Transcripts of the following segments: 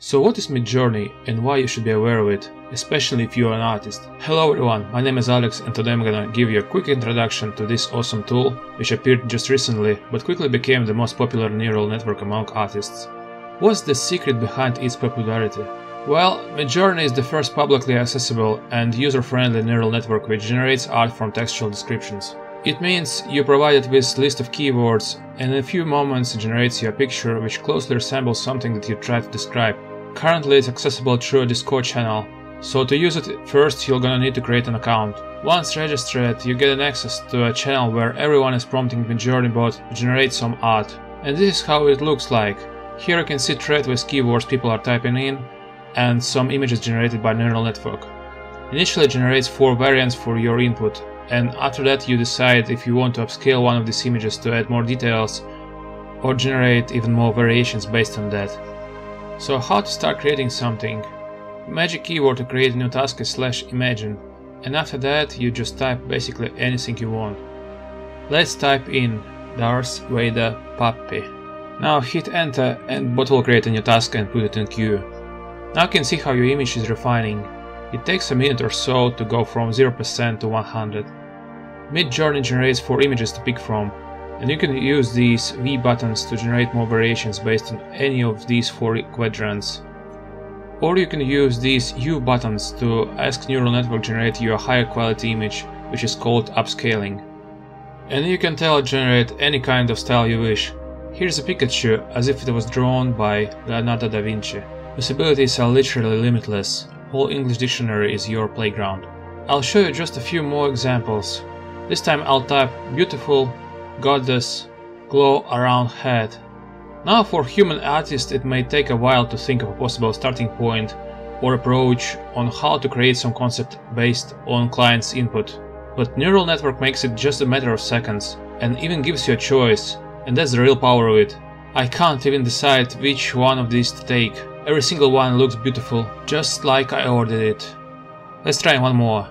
So what is Midjourney and why you should be aware of it, especially if you are an artist? Hello everyone, my name is Alex and today I'm gonna give you a quick introduction to this awesome tool, which appeared just recently but quickly became the most popular neural network among artists. What's the secret behind its popularity? Well, Midjourney is the first publicly accessible and user-friendly neural network which generates art from textual descriptions. It means you provide it with a list of keywords and in a few moments it generates you a picture which closely resembles something that you try to describe. Currently it's accessible through a Discord channel, so to use it first you're gonna need to create an account. Once registered, you get an access to a channel where everyone is prompting Midjourney bot to generate some art. And this is how it looks like. Here you can see thread with keywords people are typing in and some images generated by neural network. Initially it generates 4 variants for your input, and after that you decide if you want to upscale one of these images to add more details or generate even more variations based on that. So how to start creating something? Magic keyword to create a new task is /imagine, and after that you just type basically anything you want. Let's type in Darth Vader puppy. Now hit enter and bot will create a new task and put it in queue. Now you can see how your image is refining. It takes a minute or so to go from 0% to 100. Midjourney generates 4 images to pick from, and you can use these V buttons to generate more variations based on any of these 4 quadrants. Or you can use these U buttons to ask neural network generate you a higher quality image, which is called upscaling. And you can tell it generate any kind of style you wish. Here's a Pikachu as if it was drawn by Leonardo da Vinci. Possibilities are literally limitless. Whole English dictionary is your playground. I'll show you just a few more examples. This time I'll type beautiful goddess glow around head. Now for human artists it may take a while to think of a possible starting point or approach on how to create some concept based on client's input. But neural network makes it just a matter of seconds and even gives you a choice, and that's the real power of it. I can't even decide which one of these to take. Every single one looks beautiful, just like I ordered it. Let's try one more.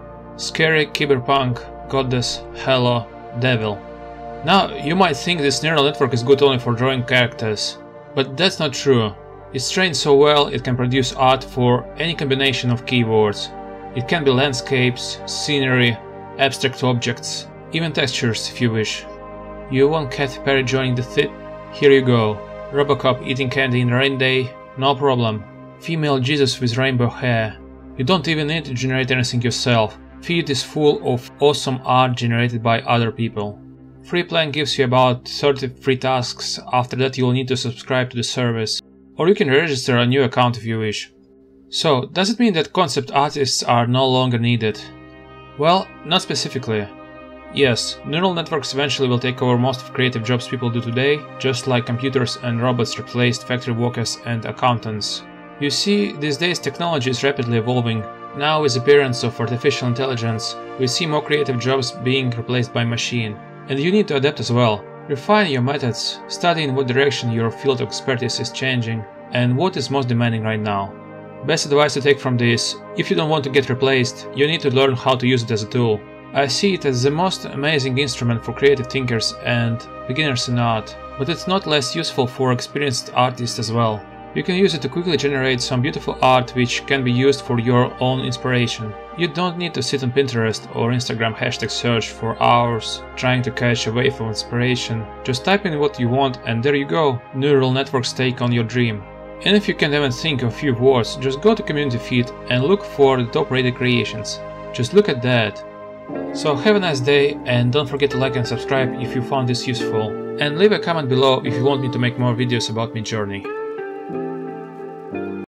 Scary cyberpunk goddess hello devil. Now you might think this neural network is good only for drawing characters, but that's not true. It's trained so well it can produce art for any combination of keywords. It can be landscapes, scenery, abstract objects, even textures if you wish. You want Katy Perry joining the theater? Here you go. Robocop eating candy in rain day? No problem. Female Jesus with rainbow hair. You don't even need to generate anything yourself. Feed is full of awesome art generated by other people. Free plan gives you about 30 free tasks, after that you'll need to subscribe to the service. Or you can register a new account if you wish. So, does it mean that concept artists are no longer needed? Well, not specifically. Yes, neural networks eventually will take over most of creative jobs people do today, just like computers and robots replaced factory workers and accountants. You see, these days technology is rapidly evolving. Now with the appearance of artificial intelligence, we see more creative jobs being replaced by machine. And you need to adapt as well. Refine your methods, study in what direction your field of expertise is changing, and what is most demanding right now. Best advice to take from this: if you don't want to get replaced, you need to learn how to use it as a tool. I see it as the most amazing instrument for creative thinkers and beginners in art, but it's not less useful for experienced artists as well. You can use it to quickly generate some beautiful art which can be used for your own inspiration. You don't need to sit on Pinterest or Instagram hashtag search for hours trying to catch a wave of inspiration. Just type in what you want and there you go, neural networks take on your dream. And if you can't even think of a few words, just go to community feed and look for the top rated creations. Just look at that. So have a nice day and don't forget to like and subscribe if you found this useful. And leave a comment below if you want me to make more videos about Midjourney.